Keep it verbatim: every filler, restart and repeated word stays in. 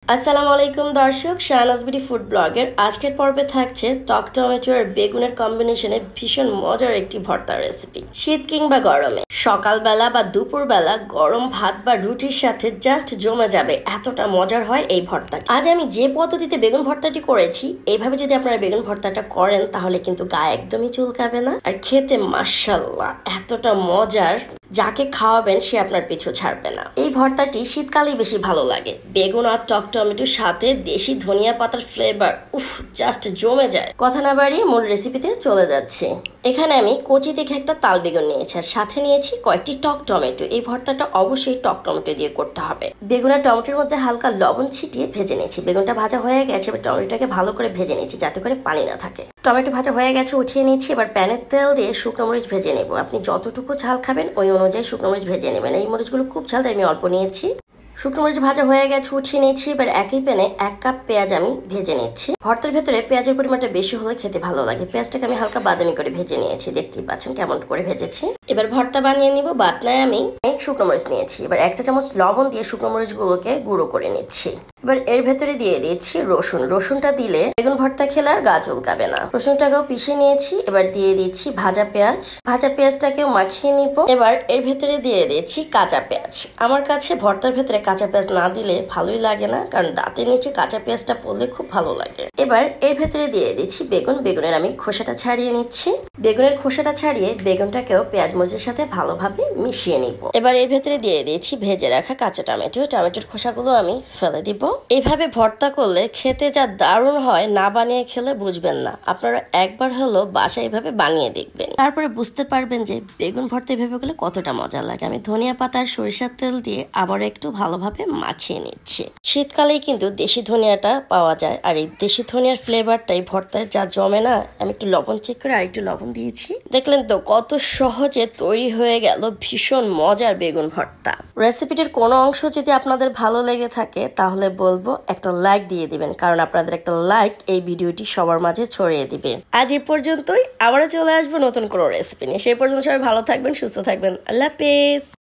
আসসালামু আলাইকুম দর্শক, শাহনাজ বিডি ফুড ব্লগের আজকের পর্বে থাকছে টক টমেটো আর বেগুনের কম্বিনেশনে ভীষণ মজার একটি ভর্তা রেসিপি। শীত কিংবা গরমে, সকালবেলা বা দুপুরবেলা গরম ভাত বা রুটির সাথে জাস্ট জমে যাবে, এতটা মজার হয় এই ভর্তা। আজ আমি যে পদ্ধতিতে বেগুন ভর্তাটি করেছি, এইভাবে যদি আপনারা বেগুন ভর্তাটা করেন তাহলে কিন্তু গায়ে একদমই চুলকাবে না, আর খেতে মাশাআল্লাহ এতটা মজার, যাকে খাওয়াবেন সে আপনার পিছু ছাড়বে না। এই ভর্তাটি শীতকালেই বেশি ভালো লাগে। বেগুন আর টক টমেটোর সাথে দেশি ধনিয়া পাতার ফ্লেভার উফ জাস্ট জমে যায়। কথা না বাড়িয়ে মূল রেসিপিতে চলে যাচ্ছে। এখানে আমি কচি দেখে একটা তাল বেগুন নিয়েছি আর সাথে নিয়েছি কয়েকটি টক টমেটো। এই ভর্তাটা অবশ্যই টক টমেটো দিয়ে করতে হবে। বেগুন আর টমেটোর মধ্যে হালকা লবণ ছিটিয়ে ভেজে নিয়েছি। বেগুনটা ভাজা হয়ে গেছে, এবার টমেটোটাকে ভালো করে ভেজে নিয়েছি যাতে করে পানি না থাকে। টমেটো ভাজা হয়ে গেছে, উঠিয়ে নিয়েছি। এবার প্যানের তেল দিয়ে শুকনো মরিচ ভেজে নেব। আপনি যতটুকু ঝাল খাবেন ওই অনুযায়ী শুকনো মরিচ ভেজে নেবেন। এই মরিচগুলো খুব ঝাল তাই আমি অল্প নিয়েছি। শুকনো মরিচ ভাজা হয়ে গেছে, উঠিয়ে নিয়েছি। এবার একই প্যানে এক কাপ পেঁয়াজ আমি ভেজে নিচ্ছি। ভর্তার ভেতরে পেঁয়াজের পরিমাণটা বেশি হলে খেতে ভালো লাগে। পেঁয়াজটাকে আমি হালকা বাদামি করে ভেজে নিয়েছি, দেখতেই পাচ্ছেন কেমন করে ভেজেছি। এবার ভর্তা বানিয়ে নিব। বাটনায় আমি শুকনো মরিচ নিয়েছি। এবার এক চা চামচ লবণ দিয়ে শুকনো মরিচ গুলোকে গুঁড়ো করে নিচ্ছি। এবার এর ভেতরে দিয়ে দিচ্ছি রসুন। রসুনটা দিলে বেগুন ভর্তা খেলে আর গা চুলকাবে না। রসুনটাকেও পিষে নিয়েছি। এবার দিয়ে দিচ্ছি ভাজা পেঁয়াজ। ভাজা পেঁয়াজটাকেও মাখিয়ে নিব। এবার এর ভেতরে দিয়ে দিচ্ছি কাঁচা পেঁয়াজ। আমার কাছে ভর্তার ভেতরে কাঁচা পেঁয়াজ না দিলে ভালোই লাগে না, কারণ দাঁতের নিচে কাঁচা পেঁয়াজটা পড়লে খুব ভালো লাগে। এবার এর ভেতরে দিয়ে দিচ্ছি বেগুন। বেগুনের আমি খোসাটা ছাড়িয়ে নিচ্ছি। বেগুনের খোসাটা ছাড়িয়ে বেগুনটাকেও পেঁয়াজ মরিচের সাথে ভালোভাবে মিশিয়ে নিব। এবার এর ভেতরে দিয়ে দিয়েছি ভেজে রাখা কাঁচা টমেটো। টমেটোর খোসাগুলো আমি ফেলে দিব। এইভাবে ভর্তা করলে খেতে যা দারুণ হয়, না বানিয়ে খেলে বুঝবেন না। আপনারা একবার হলো বাসায় এইভাবে বানিয়ে দেখবেন, তারপরে বুঝতে পারবেন যে বেগুন ভর্তা এইভাবে করলে কতটা মজা লাগে। আমি ধনিয়া পাতা আর সরিষার তেল দিয়ে আবার একটু ভালোভাবে মাখিয়ে নিচ্ছি। শীতকালেই কিন্তু দেশি ধনিয়াটা পাওয়া যায়, আর এই দেশি ধনিয়ার ফ্লেভারটাই ভর্তায় যা জমে না। আমি একটু লবণ চেক করে আর একটু লবণ দিয়েছি। দেখলেন তো কত সহজে তৈরি হয়ে গেল ভীষণ মজার বেগুন ভর্তা। রেসিপিটির কোনো অংশ যদি আপনাদের ভালো লেগে থাকে তাহলে বলবো একটা লাইক দিয়ে দিবেন, কারণ আপনাদের একটা লাইক এই ভিডিওটি সবার মাঝে ছড়িয়ে দিবে। আজ এই পর্যন্তই, আবারও চলে আসবো নতুন কোনো রেসিপি নিয়ে। সেই পর্যন্ত সবাই ভালো থাকবেন, সুস্থ থাকবেন। আল্লাহ হাফেজ।